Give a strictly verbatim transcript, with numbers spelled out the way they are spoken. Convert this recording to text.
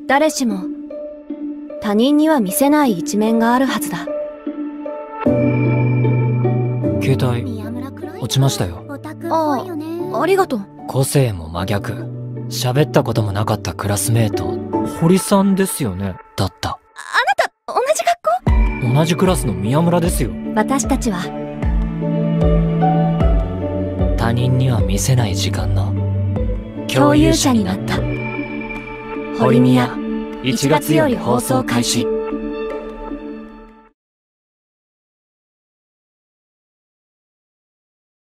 誰しも他人には見せない一面があるはずだ。 携帯落ちましたよ。 ああ、ありがとう。 個性も真逆、喋ったこともなかったクラスメート堀さんですよね。だった。 あなた同じ学校？ 同じクラスの宮村ですよ。 私たちは他人には見せない時間の共有者になった。 堀宮いちがつより放送開始。